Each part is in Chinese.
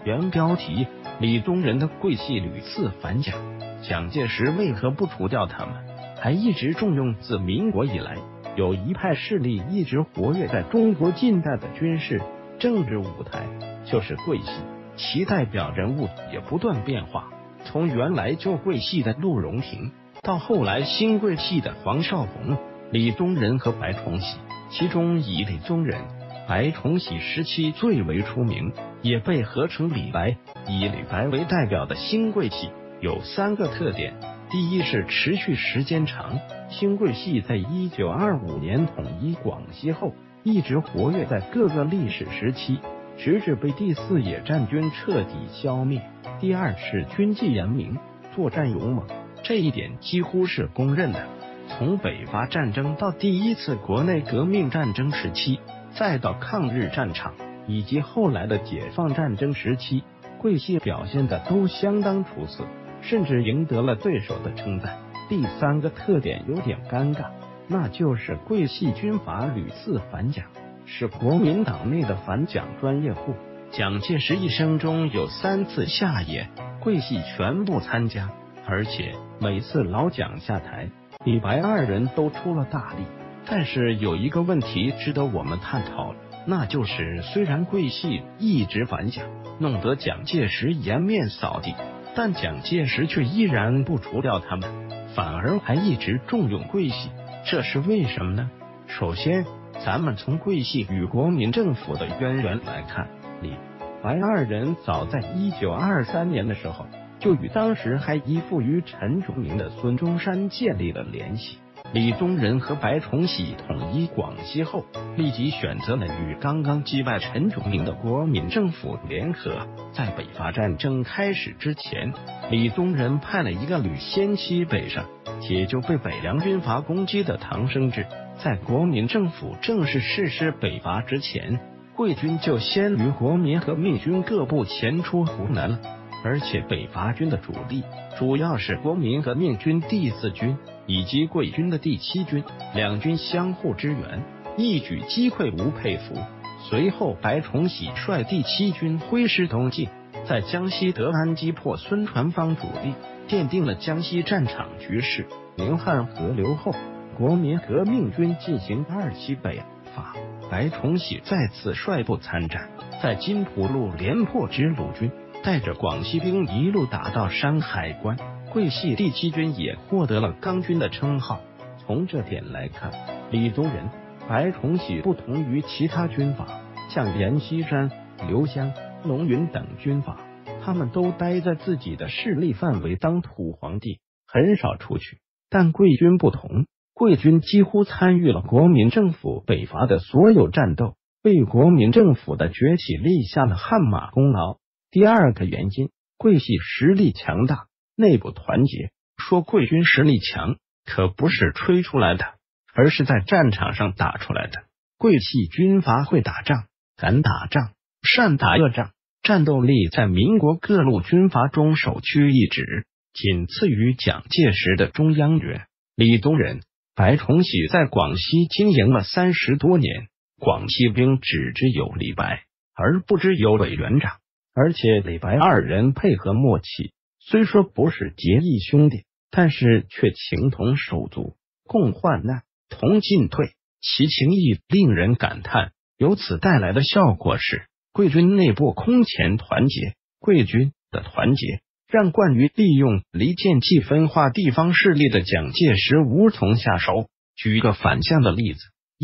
原标题：李宗仁的桂系屡次反蒋，蒋介石为何不除掉他们？还一直重用。自民国以来，有一派势力一直活跃在中国近代的军事政治舞台，就是桂系，其代表人物也不断变化。从原来旧桂系的陆荣廷，到后来新桂系的黄绍竑、李宗仁和白崇禧，其中以李宗仁、白崇禧时期最为出名，也被合称李白。以李白为代表的新桂系有3个特点：第一是持续时间长，新桂系在1925年统一广西后，一直活跃在各个历史时期，直至被第4野战军彻底消灭。第二是军纪严明，作战勇猛，这一点几乎是公认的。从北伐战争到第一次国内革命战争时期，再到抗日战场以及后来的解放战争时期，桂系表现的都相当出色，甚至赢得了对手的称赞。第3个特点有点尴尬，那就是桂系军阀屡次反蒋，是国民党内的反蒋专业户。蒋介石一生中有3次下野，桂系全部参加，而且每次老蒋下台，李白2人都出了大力。但是有一个问题值得我们探讨，那就是虽然桂系一直反蒋，弄得蒋介石颜面扫地，但蒋介石却依然不除掉他们，反而还一直重用桂系，这是为什么呢？首先，咱们从桂系与国民政府的渊源来看，李白2人早在1923年的时候，就与当时还依附于陈炯明的孙中山建立了联系。李宗仁和白崇禧统一广西后，立即选择了与刚刚击败陈炯明的国民政府联合。在北伐战争开始之前，李宗仁派了一个旅先期北上，解救被北洋军阀攻击的唐生智。在国民政府正式实施北伐之前，桂军就先于国民和命军各部前出湖南了。而且北伐军的主力主要是国民革命军第4军以及桂军的第7军，两军相互支援，一举击溃吴佩孚。随后白崇禧率第7军挥师东进，在江西德安击破孙传芳主力，奠定了江西战场局势。宁汉合流后，国民革命军进行2期北伐，白崇禧再次率部参战，在金浦路连破支鲁军，带着广西兵一路打到山海关，桂系第7军也获得了钢军的称号。从这点来看，李宗仁、白崇禧不同于其他军阀，像阎锡山、刘湘、龙云等军阀，他们都待在自己的势力范围当土皇帝，很少出去。但桂军不同，桂军几乎参与了国民政府北伐的所有战斗，为国民政府的崛起立下了汗马功劳。第2个原因，桂系实力强大，内部团结。说桂军实力强，可不是吹出来的，而是在战场上打出来的。桂系军阀会打仗，敢打仗，善打恶仗，战斗力在民国各路军阀中首屈一指，仅次于蒋介石的中央军。李宗仁、白崇禧在广西经营了30多年，广西兵只知有李白，而不知有委员长。而且李白2人配合默契，虽说不是结义兄弟，但是却情同手足，共患难，同进退，其情谊令人感叹。由此带来的效果是，桂军内部空前团结。桂军的团结让惯于利用离间计分化地方势力的蒋介石无从下手。举个反向的例子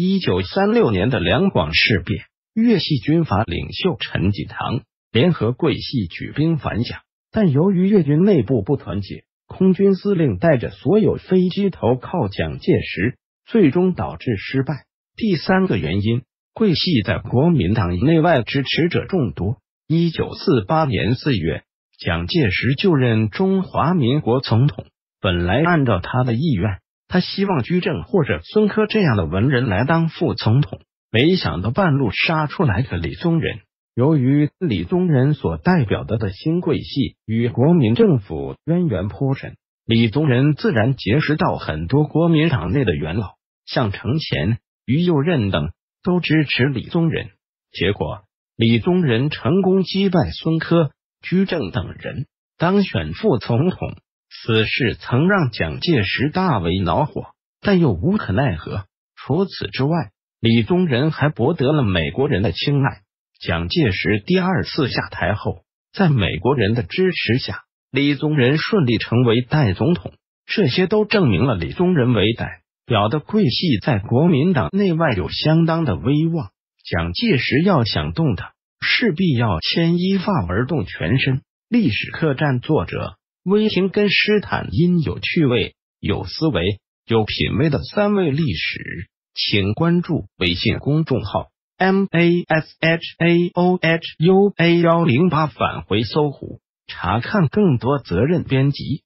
，1936年的两广事变，粤系军阀领袖陈济棠联合桂系举兵反蒋，但由于粤军内部不团结，空军司令带着所有飞机投靠蒋介石，最终导致失败。第3个原因，桂系在国民党内外支持者众多。1948年4月，蒋介石就任中华民国总统，本来按照他的意愿，他希望居正或者孙科这样的文人来当副总统，没想到半路杀出来个李宗仁。由于李宗仁所代表的新桂系与国民政府渊源颇深，李宗仁自然结识到很多国民党内的元老，像程潜、于右任等都支持李宗仁。结果李宗仁成功击败孙科， 居正等人当选副总统。此事曾让蒋介石大为恼火，但又无可奈何。除此之外，李宗仁还博得了美国人的青睐。蒋介石第二次下台后，在美国人的支持下，李宗仁顺利成为代总统。这些都证明了李宗仁为代表的桂系在国民党内外有相当的威望。蒋介石要想动他，势必要牵一发而动全身。历史客栈作者威霆跟斯坦因有趣味、有思维、有品味的三位历史，请关注微信公众号 MASHAOHUA108，返回搜狐，查看更多责任编辑。